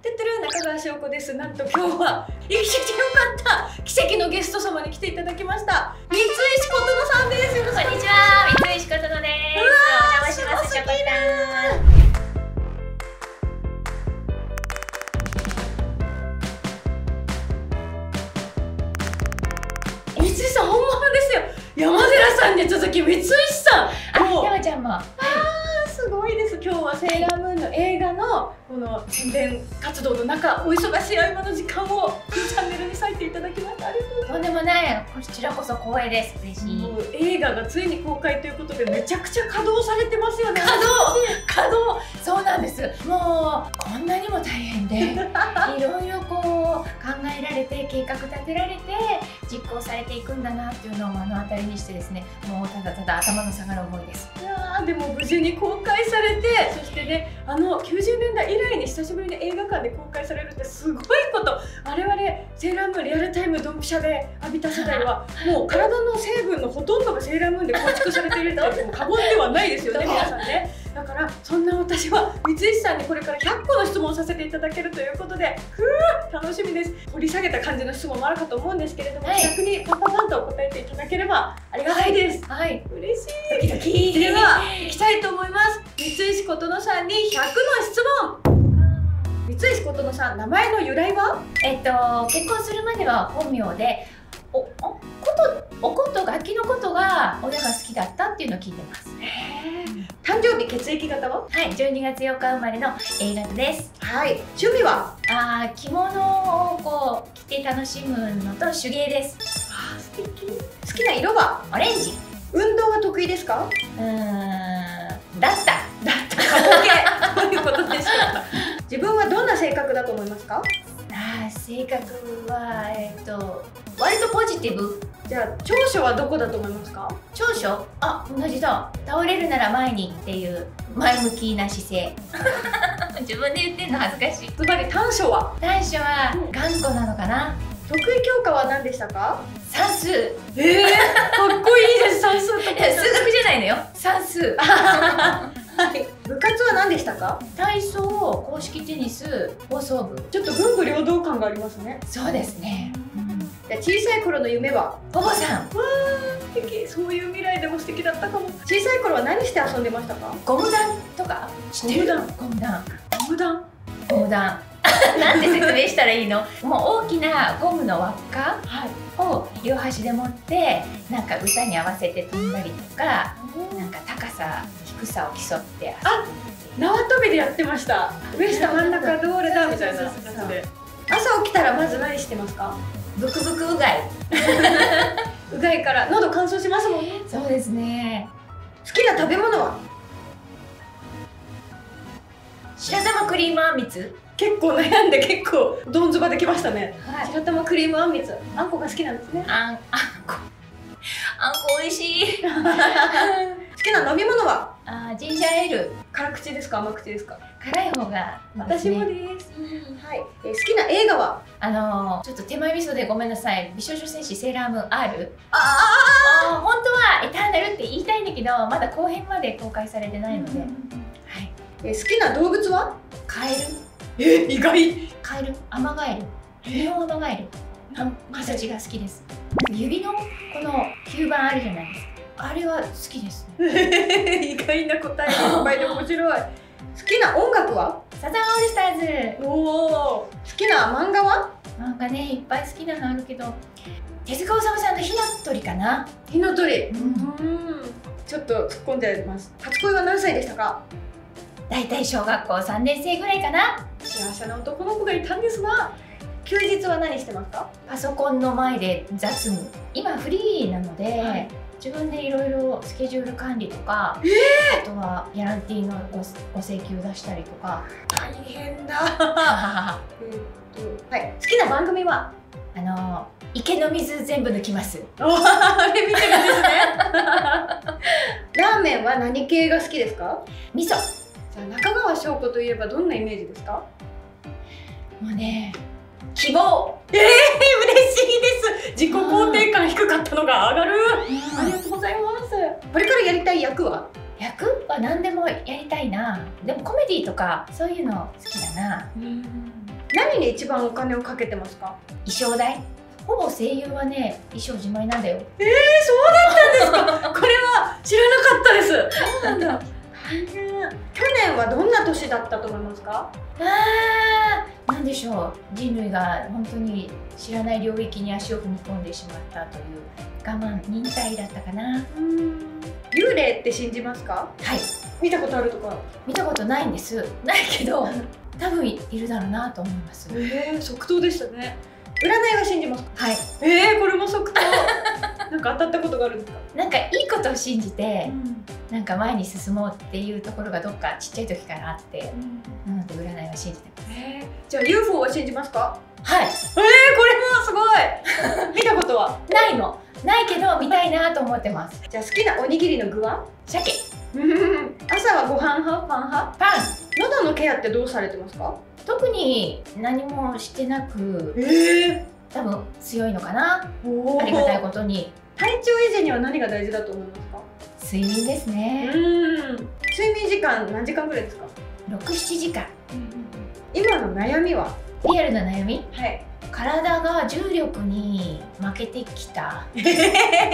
てってる中川翔子です。なんと今日は生きてきてよかった奇跡のゲスト様に来ていただきました。三石琴乃さんです。よろしくお願いします。 こんにちは、三石琴乃です。お邪魔します。しょこたん。三石さん本物ですよ。山寺さんに続き三石さん。 山ちゃんも。 すごいです。今日はセーラームーンの映画のこの宣伝活動の中、お忙しい合間の時間をチャンネルに割いていただきました。ありがとうございます。 とんでもない。こちらこそ光栄です。嬉しい。 もう映画がついに公開ということでめちゃくちゃ稼働されてますよね。 稼働そうなんです。もうこんなにも大変でいろいろこう考えられて計画立てられて実行されていくんだなっていうのを目の当たりにしてですね、もうただただ頭の下がる思いです。 いやーでも無事に公開されて、そしてね、90年代以来に久しぶりに映画館で公開されるってすごいこと。我々セーラームーンリアルタイムドンピシャで浴びた世代はもう体の成分のほとんどがセーラームーンで構築されているってもう過言ではないですよね皆さんね。だからそんな私は三石さんにこれから100個の質問をさせていただけるということで、楽しみです。掘り下げた感じの質問もあるかと思うんですけれども、逆にパンパンと答えていただければありがたいです。 はい、 嬉しい。 ドキドキ。 では行きたいと思います。三石琴乃さんに100の質問。三石琴乃さん、名前の由来は？ 結婚するまでは本名で、おこと楽器のことが親が好きだったっていうのを聞いてます。 誕生日、血液型は？ はい、12月8日生まれの A 型です。 はい。趣味は？ 着物をこう着て楽しむのと手芸です。 素敵。好きな色は？ オレンジ。 運動は得意ですか？ だった。 過去形。どういうことでしょうか？自分はどんな性格だと思いますか？ 性格は割とポジティブ。 じゃあ長所はどこだと思いますか？ 長所？同じだ。倒れるなら前にっていう前向きな姿勢。自分で言ってんの恥ずかしい。 ズバリ短所は？ 短所は頑固なのかな。 得意教科は何でしたか？ 算数。 かっこいいです。算数とか。 数学じゃないのよ。算数。 はい。部活は何でしたか？ 体操、公式テニス、放送部。 ちょっと文武両道感がありますね。 そうですね。 じゃあ小さい頃の夢は？ お坊さん。 わー、素敵。そういう未来でも素敵だったかも。小さい頃は何して遊んでましたか？ ゴム弾とか知ってる？ゴム弾。 ゴム弾。 ゴム弾。なんて説明したらいいの？もう大きなゴムの輪っかを両端で持ってなんか歌に合わせて飛んだりとか、なんか高さ低さを競って遊ぶ。 縄跳びでやってました。上下真ん中どれだみたいなやつで。朝起きたらまず何してますか？ ブクブクうがい。 うがいから喉乾燥しますもんね。 そうですね。 好きな食べ物は？ 白玉クリームあんみつ。 結構悩んで結構どんずばできましたね。白玉クリームあんみつ。あんこが好きなんですね。 あんこ美味しい。 好きな飲み物は？ ジンジャーエール。 辛口ですか？甘口ですか？ 辛い方が私もです。はい。好きな映画は？ ちょっと手前味噌でごめんなさい。美少女戦士セーラームーン R。本当はエターナルって言いたいんだけど、まだ後編まで公開されてないので。はい。 好きな動物は？ カエル。 意外。 カエル、アマガエル、日本アマガエル、形が好きです。指のこの吸盤あるじゃないですか。あれは好きですね。 意外な答えがいっぱいで面白い。好きな音楽は？ サザンオールスターズ。 おお。好きな漫画は？ 漫画ね、いっぱい好きなのあるけど、手塚治虫さんの火の鳥かな。 火の鳥。ちょっと突っ込んじゃいます。初恋は何歳でしたか？ だいたい小学校3年生ぐらいかな。 幸せな男の子がいたんですが、休日は何してますか？ パソコンの前で雑務。今フリーなので、自分でいろいろスケジュール管理とか、あとはギャランティーのご請求出したりとか。 大変だ。はい。好きな番組は？ 池の水全部抜きます。 あれ見てるんですね。ラーメンは何系が好きですか？ 味噌。 中川翔子といえばどんなイメージですか？ もうね、希望。 嬉しいです。自己肯定感低かったのが上がる。ありがとうございます。これからやりたい役は？ 役は何でもやりたいな。でもコメディとかそういうの好きだな。 何に一番お金をかけてますか？ 衣装代。ほぼ声優はね、衣装自前なんだよ。 そうだったんですか。これは知らなかったです。そうなんだ。大変。去年はどんな年だったと思いますか？ なんでしょう、人類が本当に知らない領域に足を踏み込んでしまったという我慢、忍耐だったかな。 幽霊って信じますか？ はい。 見たことあるとか？ 見たことないんです。ないけど、多分いるだろうなと思います。 即答でしたね。占いは信じますか？ はい。 これも即答。なんか当たったことがあるんですか？ なんかいいことを信じて、なんか前に進もうっていうところがどっかちっちゃい時からあって、なので占いは信じてます。 じゃあ UFO は信じますか？ はい。 これもすごい。見たことはないの。ないけど見たいなと思ってます。 じゃあ好きなおにぎりの具は？ 鮭。 朝はご飯派？パン派？ パン。 喉のケアってどうされてますか？ 特に何もしてなく、多分強いのかな。ありがたいことに。 体調維持には何が大事だと思いますか？ 睡眠ですね。 睡眠時間何時間ぐらいですか ？6、7時間。 今の悩みは？ リアルな悩み？ はい。 体が重力に負けてきた。 おい地球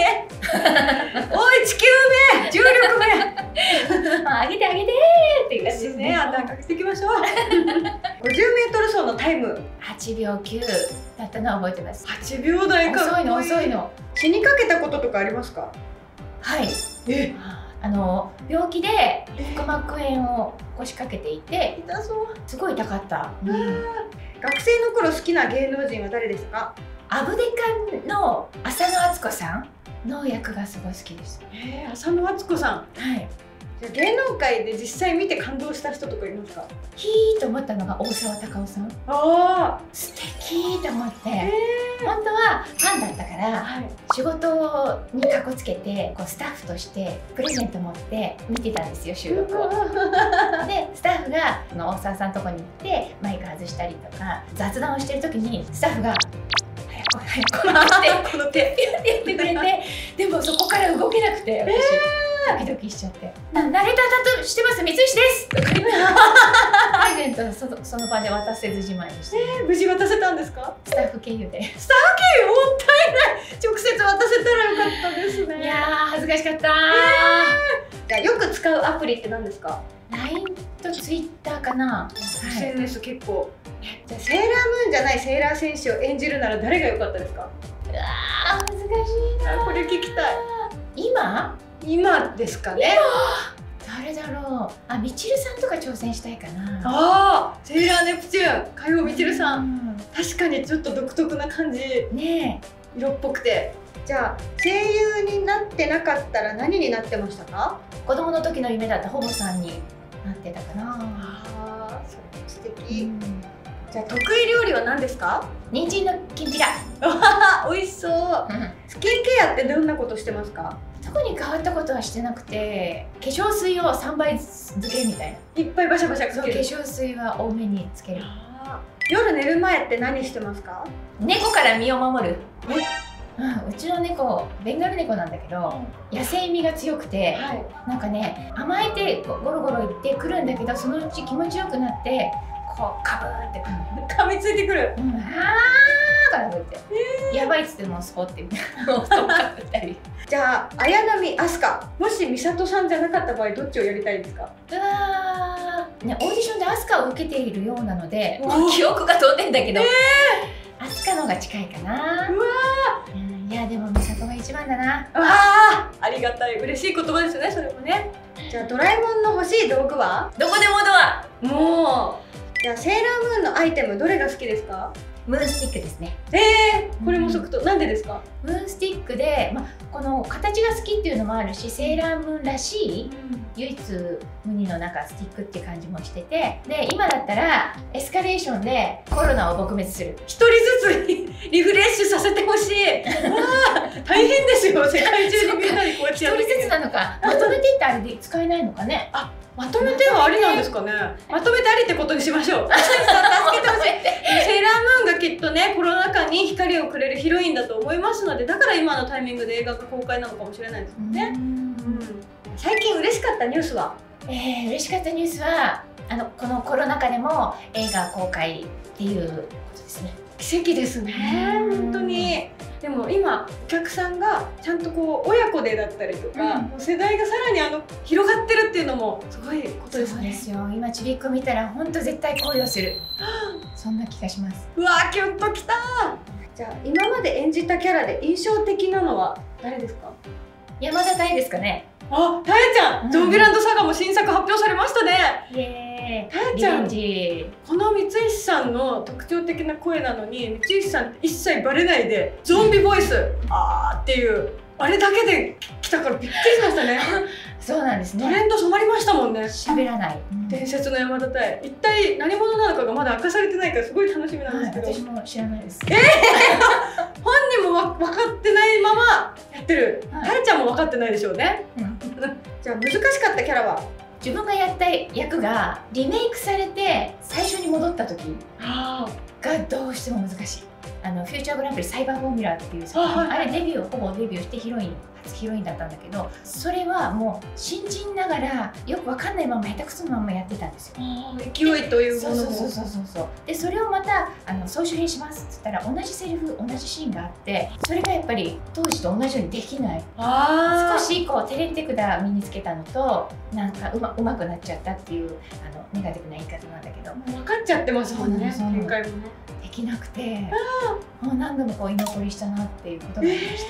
め重力め上げて上げてーっていう感じですね。 かけていきましょう。50メートル走のタイム 8秒9だったのは覚えてます。 8秒台か。 遅いの遅いの。 死にかけたこととかありますか？ はい。病気で腹膜炎を腰掛けていて、 痛そう。 すごい痛かった。 学生の頃好きな芸能人は誰ですか？ アブデカの浅野温子さんの役がすごい好きです。 浅野温子さん。 はい。 じゃあ芸能界で実際見て感動した人とかいますか？ ヒーと思ったのが大沢たかおさん。素敵と思って。本当はファンだったから、仕事にかこつけてスタッフとしてプレゼント持って見てたんですよ、収録を。でスタッフが大沢さんのとこに行ってマイク外したりとか雑談をしてる時にスタッフが「早く早く」ってこの手ってやってくれて、でもそこから動けなくて私。ドキドキしちゃって。ナレーター担当してます三石です。プレゼントをその場で渡せずじまいにして。 無事渡せたんですか？ スタッフ経由で。 スタッフ経由もったいない。直接渡せたらよかったですね。 いやー恥ずかしかったー。 じゃあよく使うアプリって何ですか ？LINE と Twitter かな。 SNS 結構。じゃあセーラームーンじゃないセーラー戦士を演じるなら誰が良かったですか？ うわー難しいな。 これ聞きたい。 今ですかね。 誰だろう。みちるさんとか挑戦したいかな。 セーラーネプチューン海保みちるさん。確かにちょっと独特な感じね。色っぽくて。じゃあ声優になってなかったら何になってましたか？ 子供の時の夢だった保母さんになってたかな。 それも素敵。じゃあ得意料理は何ですか？ 人参のきんぴら。 美味しそう。スキンケアってどんなことしてますか？ 特に変わったことはしてなくて、化粧水を3倍漬けみたいな。 いっぱいバシャバシャつける。 化粧水は多めにつける。 夜寝る前って何してますか？ 猫から身を守る。うちの猫ベンガル猫なんだけど、野生味が強くて、なんかね甘えてゴロゴロいってくるんだけど、そのうち気持ちよくなってこうカブーってくる。 噛みついてくる。 から吹いて、やばいっつってもスポッてみたいなのをかぶったり。 じゃあ綾波飛鳥、もし美里さんじゃなかった場合どっちをやりたいですか？ ね、オーディションで飛鳥を受けているようなので記憶が飛んでんだけど、飛鳥の方が近いかな。いやでも美里が一番だな。 ありがたい、嬉しい言葉ですよね、それもね。じゃあドラえもんの欲しい道具は？ どこでもドア。 もうじゃあセーラームーンのアイテムどれが好きですか？ ムーンスティックですね。 これも即答。なんでですか？ ムーンスティックで、この形が好きっていうのもあるし、セーラームーンらしい、唯一無二のなんかスティックっていう感じもしてて、で今だったらエスカレーションでコロナを撲滅する。 一人ずつリフレッシュさせてほしい。大変ですよ、世界中にみんなにこうやってやる。 一人ずつなのか、まとめてってあれで使えないのかね。 まとめてはありなんですかね。まとめてありってことにしましょう。助けてほしい。セーラームーンがきっとね、コロナ禍に光をくれるヒロインだと思いますので、だから今のタイミングで映画が公開なのかもしれないですもんね。最近嬉しかったニュースは？ 嬉しかったニュースはこのコロナ禍でも映画公開っていうことですね。 奇跡ですね、本当に。でも今お客さんがちゃんとこう親子でだったりとか、もう世代がさらに広がってるっていうのもすごいことですね。 そうですよ。今ちびっこ見たら本当絶対恋をするそんな気がします。 うわー、キュンときた。じゃあ今まで演じたキャラで印象的なのは誰ですか？ 山田太ですかね。 あ、たえちゃん、ゾンビランドサガも新作発表されましたね。 イエーイ。 たえちゃん、 リこの光石さんの特徴的な声なのに、光石さんって一切バレないでゾンビボイス、あーっていうあれだけで来たからびっくりしましたね。 そうなんですね。 トレンド染まりましたもんね。 喋らない、 伝説の山田太一体何者なのかがまだ明かされてないからすごい楽しみなんですけど、 私も知らないです。 本人も分かってないままやってる。たえちゃんも分かってないでしょうね。じゃあ難しかったキャラは？ 自分がやった役がリメイクされて最初に戻った時がどうしても難しい。フューチャーグランプリサイバーフォーミュラーっていう作品、あれほぼデビューして初ヒロインだったんだけど、それはもう新人ながらよくわかんないまま下手くそのままやってたんですよ。 勢いというものも。 そうで、それをまた総集編しますっつったら同じセリフ同じシーンがあって、それがやっぱり当時と同じようにできない。少しこうテレンテクダ身につけたのとなんかうまくなっちゃったっていうネガティブな言い方なんだけど、 分かっちゃってますもんね、展開もね。 できなくて、もう何度もこう居残りしたなっていうことがありました。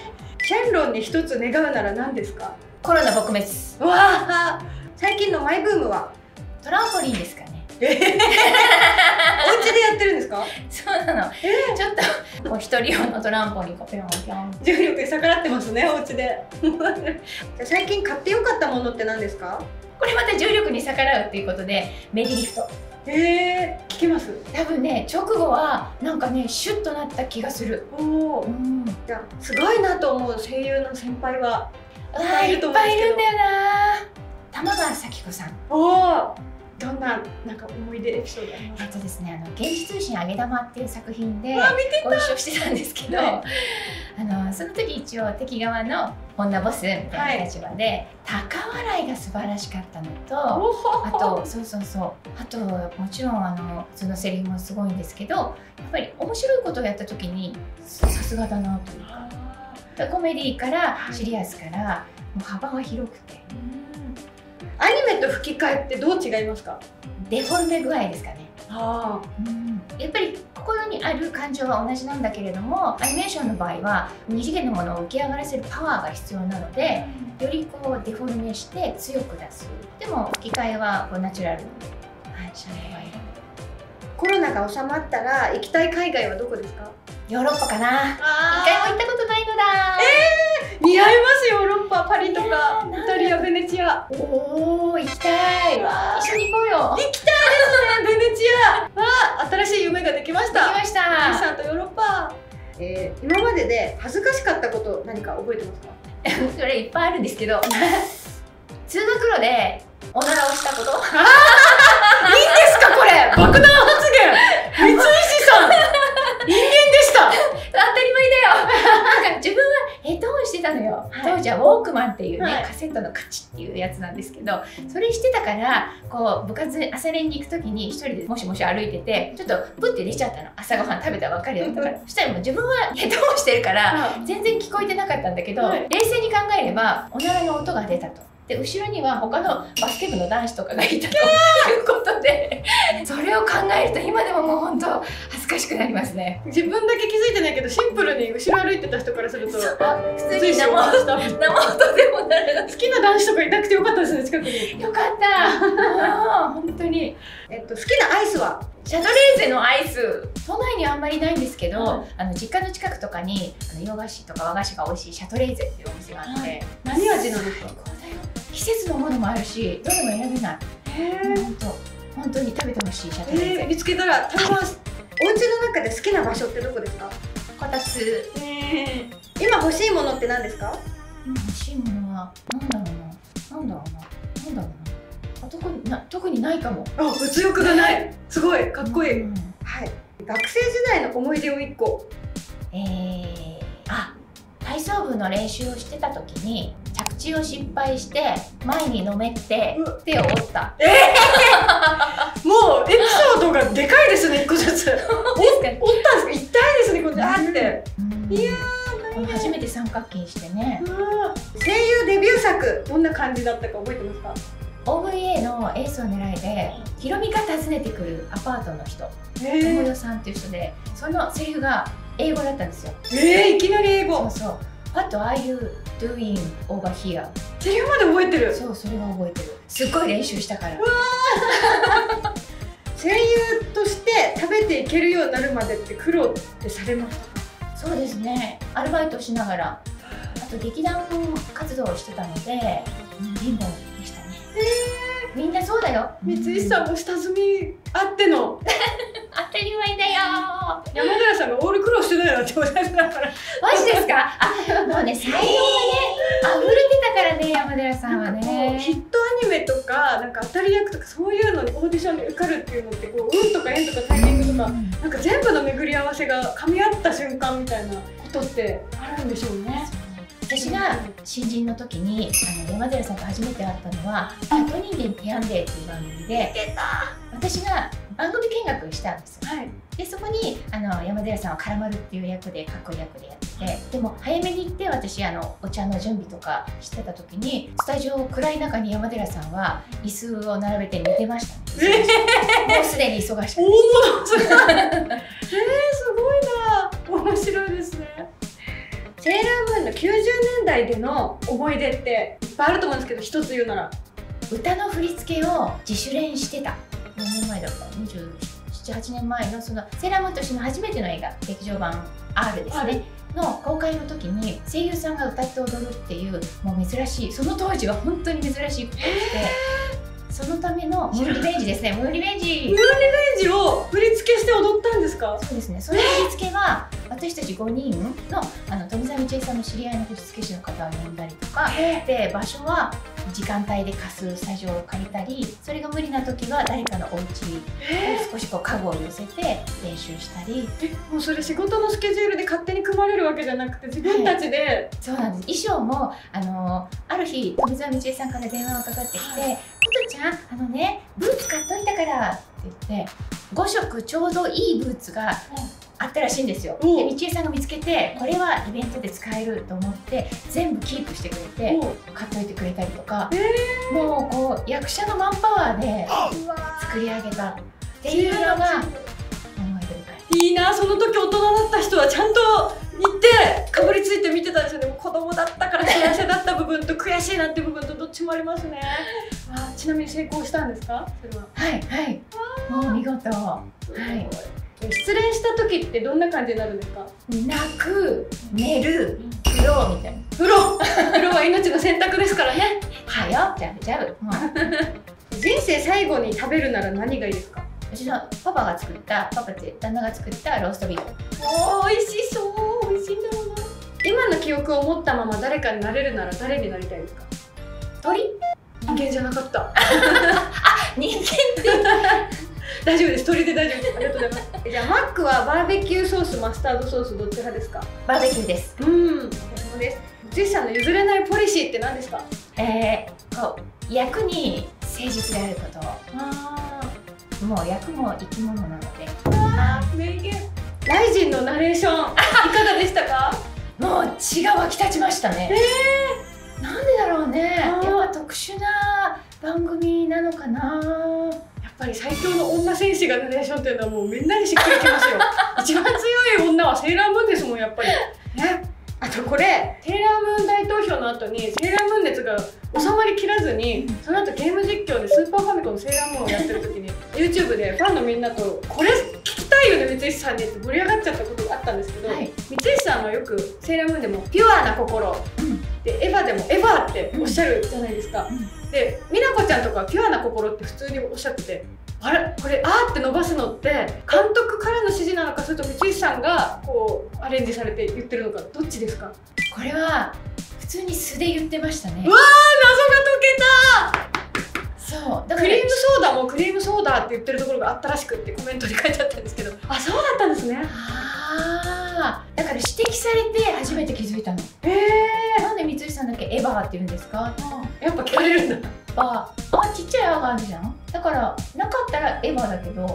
シェンロンに一つ願うなら何ですか？ コロナ撲滅。 わあ、最近のマイブームはトランポリンですかね。 お家でやってるんですか？ そうなの。ちょっとこう一人用のトランポリンこうピョンピョン。 重力に逆らってますね、お家で。最近買ってよかったものって何ですか？ これまた重力に逆らうっていうことでメディリフト。 聞きます。 多分ね、直後はなんかねシュッとなった気がする。 じゃあすごいなと思う声優の先輩はいっぱいいるんだよな。玉川咲子さん。 どんな思い出エピソードありますか？ ですね、現実通信あげ玉っていう作品でご一緒してたんですけど、その時一応敵側の女ボスみたいな立場で、高笑いが素晴らしかったのと、あともちろんそのセリフもすごいんですけど、やっぱり面白いことをやった時にさすがだなというか、コメディからシリアスからもう幅が広くて。 アニメと吹き替えってどう違いますか？ デフォルメ具合ですかね。やっぱり心にある感情は同じなんだけれども、アニメーションの場合は二次元のものを浮き上がらせるパワーが必要なので、よりこうデフォルメして強く出す。でも吹き替えはこうナチュラルに、シャンパン。 コロナが収まったら行きたい海外はどこですか？ ヨーロッパかな。一回も行ったことないのだ。 似合いますよ、ヨーロッパ、パリとかイタリア、ベネチア。 行きたい。一緒に行こうよ。 行きたいですね、ベネチア。新しい夢ができました。 できました。 リさんとヨーロッパ。今までで恥ずかしかったこと何か覚えてますか？ それいっぱいあるんですけど、通学路でおならをしたこと。いいんですかこれ？爆弾発言。三石さん。人間でした。 当たり前だよ。なんか自分はヘッドホンしてたのよ。当時はウォークマンっていうね、カセットのカチッっていうやつなんですけど、それしてたからこう部活朝練に行く時に一人でもしもし歩いてて、ちょっとプッて出ちゃったの。朝ごはん食べたばっかりだったから。そしたらもう自分はヘッドホンしてるから全然聞こえてなかったんだけど、冷静に考えればおならの音が出たと。で後ろには他のバスケ部の男子とかがいたということで、それを考えると今でももう本当恥ずかしくなりますね。 自分だけ気づいてないけど、シンプルに後ろ歩いてた人からすると普通に生音でもなる。 好きな男子とかいなくてよかったですね、近くに。 よかった。本当に。 好きなアイスは？ シャトレーゼのアイス、都内にはあんまりないんですけど、実家の近くとかに洋菓子とか和菓子が美味しいシャトレーゼっていうお店があって、 何味なんですか？ 季節のものもあるし、どれも選べない。本当に食べてほしいシャトレーゼ。 見つけたら食べます。お家の中で好きな場所ってどこですか？ こたつ。 今欲しいものって何ですか？ 今欲しいものはなんだろうな。特にないかも。 物欲がない。すごいかっこいい。はい。学生時代の思い出を1個。 体操部の練習をしてた時に着口を失敗して前にのめって手を折った。 もうエピソードがでかいですね、1個ずつ。折ったんですか？痛いですね、これ。あって。いやー、 初めて三角筋してね。 声優デビュー作、どんな感じだったか覚えてますか？ OVA のエースを狙いでヒロミが訪ねてくるアパートの人、友代さんっていう人で、そのセリフが英語だったんですよ。 いきなり英語。 そうそう。What are you doing over here？ セリフまで覚えてる。 そう、それは覚えてる。すっごい練習したから。 声優として食べていけるようになるまでって苦労ってされましたか？ そうですね。アルバイトしながら、あと劇団活動をしてたので、貧乏でしたね。みんなそうだよ。 三石さんも下積みあっての当たり前だよ。 山寺さんがオール苦労してないなっておっしゃってたから。 マジですか？もうね、才能がね溢れてたからね、山寺さんはね。 ヒットアニメとかなんか当たり役とかそういうのにオーディションで受かるっていうのってこう運とか縁とかタイミングとかなんか全部の巡り合わせが噛み合った瞬間みたいなことってあるんでしょうね。 私が新人の時に山寺さんと初めて会ったのは「100人間ペアンデー」っていう番組で、私が番組見学したんですよ。でそこに山寺さんは絡まるっていう役でかっこいい役でやってて、でも早めに行って私お茶の準備とかしてた時にスタジオ暗い中に山寺さんは椅子を並べて寝てました、ね。もうすでに忙しくて。 大物すごいな。面白いですね。セーラームーンの90年代での思い出っていっぱいあると思うんですけど、一つ言うなら歌の振り付けを自主練してた。何年前だった27、8年前のそのセーラームーンとしての初めての映画、劇場版 R ですねの公開の時に声優さんが歌って踊るっていうもう珍しい、その当時は本当に珍しいことで、そのためのムーンリベンジですね。ムーンリベンジを振り付けして踊ったんですか？ そうですね。その振り付けは私たち5人の富澤道恵さんの知り合いの振付師の方を呼んだりとかで、場所は時間帯で貸すスタジオを借りたり、それが無理な時は誰かのお家を少し家具を寄せて練習したり。 もうそれ仕事のスケジュールで勝手に組まれるわけじゃなくて自分たちで、 そうなんです。衣装もある日富澤道恵さんから電話がかかってきて「ことちゃんブーツ買っといたから」って言って5色ちょうどいいブーツがあったらしいんですよ。で道恵さんが見つけて、これはイベントで使えると思って全部キープしてくれて買っといてくれたりとか、もうこう役者のマンパワーで作り上げたっていうのが思い出深い。 いいな。その時大人だった人はちゃんと行ってかぶりついて見てたんですよね。もう子供だったから幸せだった部分と悔しいなって部分とどっちもありますね。ちなみに成功したんですか？それは。 はい、もう見事。 失恋した時ってどんな感じになるんですか？ 泣く、寝る、風呂みたいな。 風呂は命の選択ですからね。 はよ、ジャブジャブ。 人生最後に食べるなら何がいいですか？ うちのパパって旦那が作ったローストビーフ。 美味しそう。美味しいんだろうな。今の記憶を持ったまま誰かになれるなら誰になりたいですか？ 鳥？ 人間じゃなかった。 人間って大丈夫です。鳥で大丈夫です。ありがとうございます。じゃあマックはバーベキューソース、マスタードソースどっち派ですか？ バーベキューです。 私もです。ジェシさんの譲れないポリシーって何ですか？ こう役に誠実であること。もう役も生き物なので。 名言。ライジンのナレーションいかがでしたか？ もう血が湧き立ちましたね。なんでだろうね。やっぱ特殊な番組なのかな。 やっぱり最強の女戦士がナレーションっていうのはもうみんなにしっくりきますよ。一番強い女はセーラームーンですもん、やっぱり。ね。あとこれセーラームーン大投票の後にセーラームーン熱が収まりきらずに、その後ゲーム実況でスーパーファミコンのセーラームーンをやってる時に YouTube でファンのみんなと「これ聞きたいよね三石さんに」って盛り上がっちゃったことがあったんですけど、三石さんはよくセーラームーンでも「ピュアな心」でエヴァでも「エヴァ」っておっしゃるじゃないですか。で美奈子ちゃんとかは「ピュアな心」って普通におっしゃってて、あれこれ「あ」って伸ばすのって監督からの指示なのか、それと三石さんがこうアレンジされて言ってるのか、どっちですか？ これは普通に素で言ってましたね。 うわー、謎が解けた。そうだからクリームソーダもクリームソーダって言ってるところがあったらしくってコメントに書いてあったんですけど、あ、そうだったんですね。 だから指摘されて初めて気づいたの。なんで三石さんだけエヴァバーって言うんですか？ やっぱ聞かれるんだ。 バー、あ、ちっちゃい「あ」があるじゃん。だからなかったらエヴァだけど、 はい、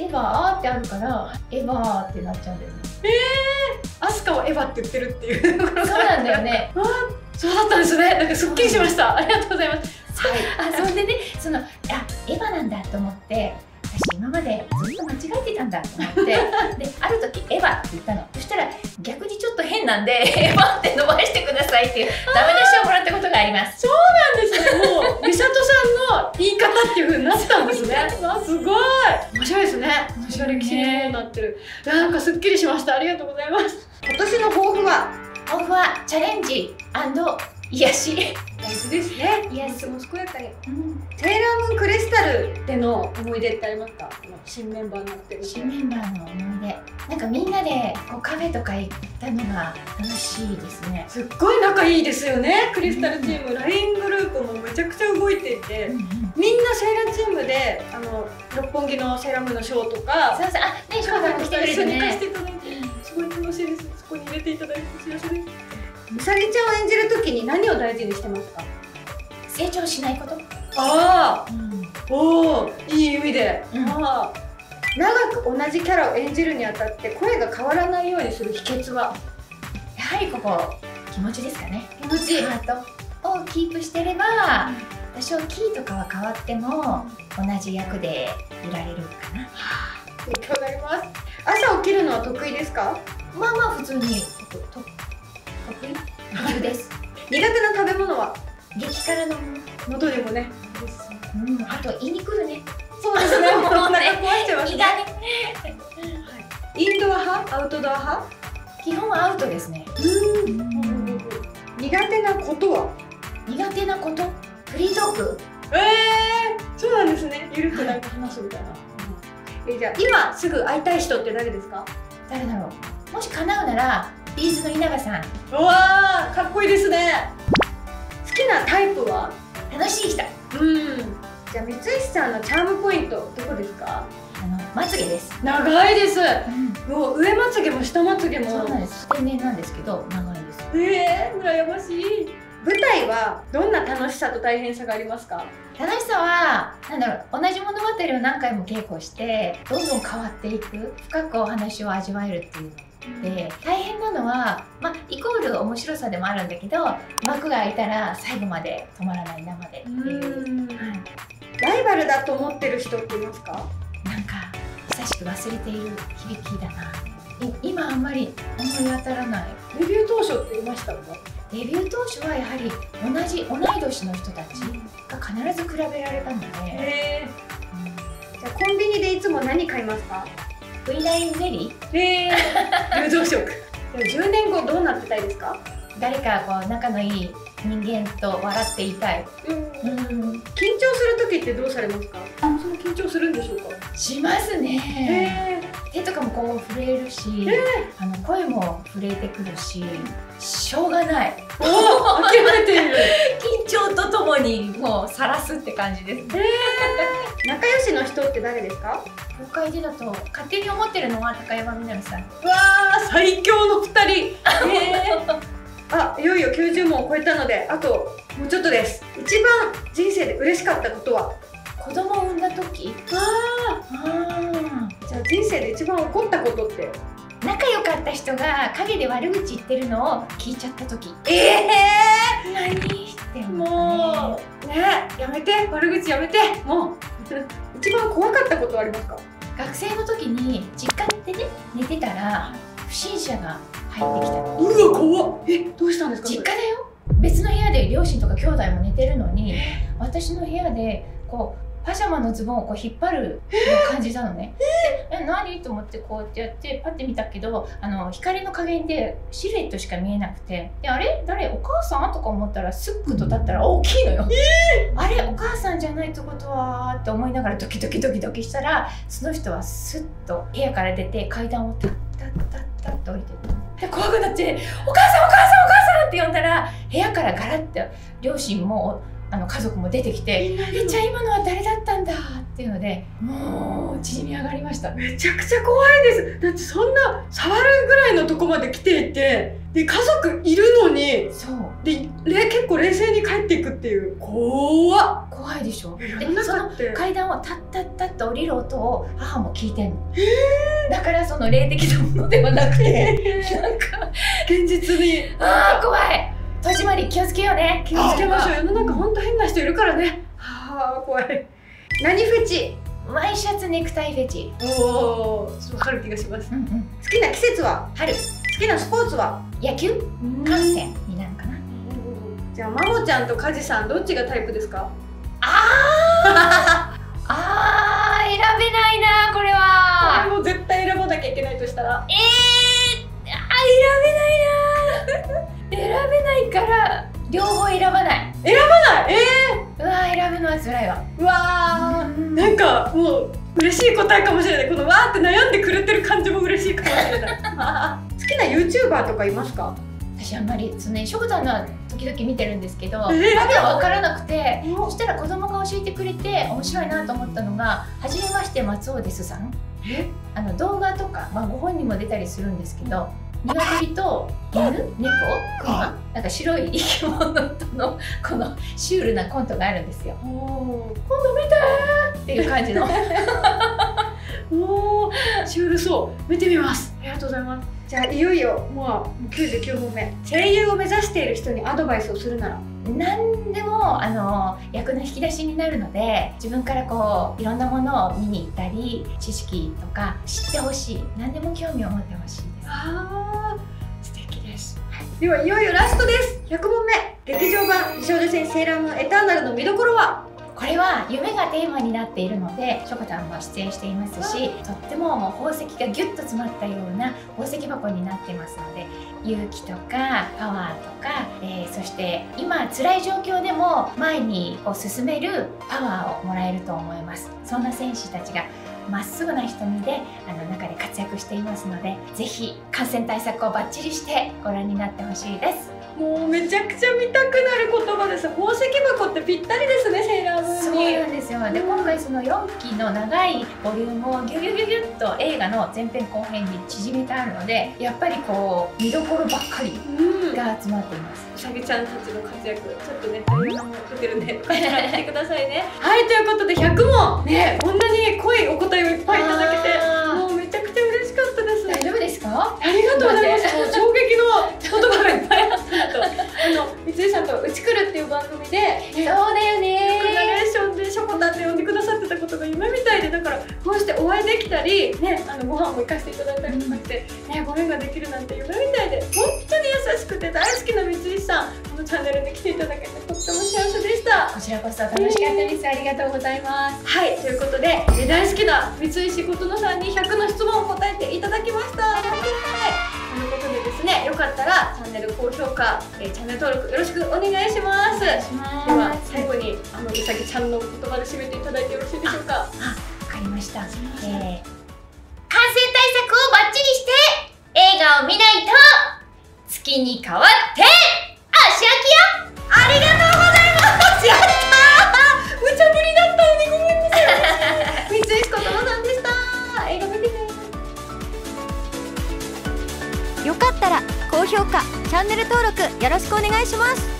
エヴァってあるからエヴァってなっちゃうんだよね。 アスカはエヴァって言ってるっていうそうなんだよね。 そうだったんですね。なんかすっきりしました。ありがとうございます。 あ、そんでね、エヴァなんだと思って、私今までずっと間違えてたんだと思ってで、ある時エヴァって言ったの。そしたら逆にちょっと変なんでエヴァって伸ばしてくださいっていうダメ出しをもらったことがあります。 そうなんですね。もう美里さんの言い方っていう風になったんですね。わ、すごい面白いですね。私が歴史になってる。なんかすっきりしました。ありがとうございます。今年の抱負は？ 抱負はチャレンジ&癒し。 大事ですね。 癒しも健やかに。セーラームーンクリスタルでの思い出ってありますか？新メンバーになってる。 新メンバーの思い出。なんかみんなでこうカフェとか行ったのが楽しいですね。 すっごい仲いいですよね。クリスタルチーム、LINE グループもめちゃくちゃ動いていて、みんなセーラーチームで六本木のセーラームーンのショーとか、 そうそう、あ、ね、ショーとか来てくれて一緒に行かせね。 ていただいて、すごい楽しいです。そこに入れていただいて幸せです。うさぎちゃんを演じるときに何を大事にしてますか？ 成長しないこと。 ああ、おお、いい意味で。ああ、長く同じキャラを演じるにあたって声が変わらないようにする秘訣は？ やはりここ気持ちですかね。 気持ち。 ハートをキープしてれば、多少キーとかは変わっても同じ役でいられるかな。 勉強になります。朝起きるのは得意ですか？ まあまあ普通に得意普通です。 苦手な食べ物は？ 激辛の喉にもね。 あと胃にくるね。 そうですね。お腹壊しちゃいますね。 胃がね。 インドア派？アウトドア派？ 基本はアウトですね。 苦手なことは？ 苦手なこと？フリートーク。 そうなんですね。ゆるくなんか話すみたいな。じゃあ今すぐ会いたい人って誰ですか？ 誰だろう。もし叶うならビーズの稲葉さん。 うわー、かっこいいですね。好きなタイプは？ 楽しい人。 じゃあ三石さんのチャームポイントどこですか？ まつげです。 長いです。もう上まつげも下まつげも。 そうなんです。天然なんですけど長いです。 羨ましい。舞台はどんな楽しさと大変さがありますか？ 楽しさはなんだろう、同じ物語を何回も稽古してどんどん変わっていく、深くお話を味わえるっていうので、大変なのはまあイコール面白さでもあるんだけど、幕が開いたら最後まで止まらない生でっていう。 ライバルだと思ってる人っていますか？ なんか久しく忘れている響きだな。今あんまり思い当たらない。 デビュー当初っていましたか？ デビュー当初はやはり同い年の人たちが必ず比べられたので、 じゃあコンビニでいつも何買いますか ？V9 ゼリー。 流動食。10年後どうなってたいですか？ 誰かこう仲のいい人間と笑っていたい。 緊張する時ってどうされますか？その緊張するんでしょうか？ しますね。手とかもこう震えるし、声も震えてくるし、しょうがない。 諦めている。 緊張とともにもう晒すって感じです。 仲良しの人って誰ですか？ 業界でだと勝手に思ってるのは高山みなみさん。 うわー、最強の2人。あ、いよいよ90問を超えたので、あともうちょっとです。一番人生で嬉しかったことは？ 子供を産んだ時。 じゃあ人生で一番怒ったことって？ 仲良かった人が陰で悪口言ってるのを聞いちゃった時。何って思もうね、やめて、悪口やめて。もう一番怖かったことはありますか？ 学生の時に実家でね寝てたら不審者が入ってきたの。 うわ、怖っ。どうしたんですか？ 実家だよ。別の部屋で両親とか兄弟も寝てるのに、私の部屋でこうパジャマのズボンをこう引っ張るような感じなのね。で、何と思ってこうやってやってパッて見たけど、光の加減でシルエットしか見えなくて、で、あれ誰、お母さんとか思ったらスックと立ったら大きいのよ。あれ、お母さんじゃないってことはって思いながらドキドキドキドキしたら、その人はスッと部屋から出て階段をタッタッタッタッって降りてる。で、怖くなって「お母さんお母さんお母さん」って呼んだら、部屋からガラッて両親も家族も出てきて、じゃあ今のは誰だったんだっていうので、もう縮み上がりました。 めちゃくちゃ怖いです。だってそんな触るぐらいのとこまで来ていて、で家族いるのに、 そうで結構冷静に帰っていくっていう、怖いでしょ。で世のその中って階段をタッタッタッと降りる音を母も聞いてんの。だからその霊的なものではなくて、なんか現実に怖い。戸締まり気をつけようね。 気をつけましょう。世の中本当変な人いるからね。はあ、怖い。何フェチ？ ワイシャツネクタイフェチ。 おお、わかる気がします。 好好きな季節は春。 好きなスポーツは野球観戦になるかな。 じゃあマモちゃんとカジさんどっちがタイプですか？ 選べないなこれは。 これも絶対選ばなきゃいけないとしたら、 選べないから両方選ばない。 選ばない。 うわ選ぶのは辛いわ。 うわー、なんかもう嬉しい答えかもしれない。このわーって悩んでくれてる感じも嬉しいかもしれない。好きな YouTuber とかいますか？ 私あんまりしょこたんのは時々見てるんですけど、まーだ分からなくて、そしたら子供が教えてくれて面白いなと思ったのが「はじめまして松尾です」さん。動画とか、ご本人も出たりするんですけど、鶏と犬、猫、クマ、なんか白い生き物とのこのシュールなコントがあるんですよ。今度見てーっていう感じの。 おー、シュールそう。見てみます。ありがとうございます。じゃあいよいよもう99問目。声優を目指している人にアドバイスをするなら？ 何でも役の引き出しになるので、自分からこういろんなものを見に行ったり、知識とか知ってほしい。何でも興味を持ってほしいです。 素敵です。ではいよいよラストです。100問目。劇場版美少女戦セーラームーンエターナルの見どころは？ これは夢がテーマになっているので、しょこたんも出演していますし、とっても宝石がギュッと詰まったような宝石箱になってますので、勇気とかパワーとか、そして今辛い状況でも前にこう進めるパワーをもらえると思います。そんな戦士たちがまっすぐな瞳で中で活躍していますので、ぜひ感染対策をバッチリしてご覧になってほしいです。 もうめちゃくちゃ見たくなる言葉です。宝石箱ってぴったりですね、セーラームーンに。 そうなんですよ。で、今回その4期の長いボリュームをギュギュギュギュッと映画の前編後編に縮めてあるので、やっぱりこう見どころばっかりが集まっています。 うさぎちゃんたちの活躍、ちょっとね、大変なもの出てるんで、こちら見てくださいね。はい、ということで100問ね、こんなに濃いお答えをいっぱいいただけて、もうめちゃくちゃ嬉しかったです。 大丈夫ですか？ ありがとうございます。もう衝撃の言葉がいっぱいあったのと、三井さんと「うちくる」っていう番組で、 そうだよねナレーションでしょこたんって呼んでくださってたことが夢みたいで、だからこうしてお会いできたりね、ご飯も行かせていただいたりとかしてね、ご縁ができるなんて夢みたいで、本当に優しくて大好きな三井さん、このチャンネルに来ていただけてとっても幸せでした。 こちらこそ楽しかったです。ありがとうございます。 はい、ということで大好きな三井仕事のさんに100の質問を答えていただきました。ということでですね、よかったらチャンネル高評価、チャンネル登録よろしくお願いします。では最後にうさぎちゃんの言葉で締めていただいてよろしいでしょうか。 わかりました。感染対策をバッチリして映画を見ないと月に変わって足焼きよ。 ありがとうございます。やったー。無茶ぶりだったのにごめんなさい。三井仕事のさんでした。映画見てね。 よかったら高評価、チャンネル登録よろしくお願いします。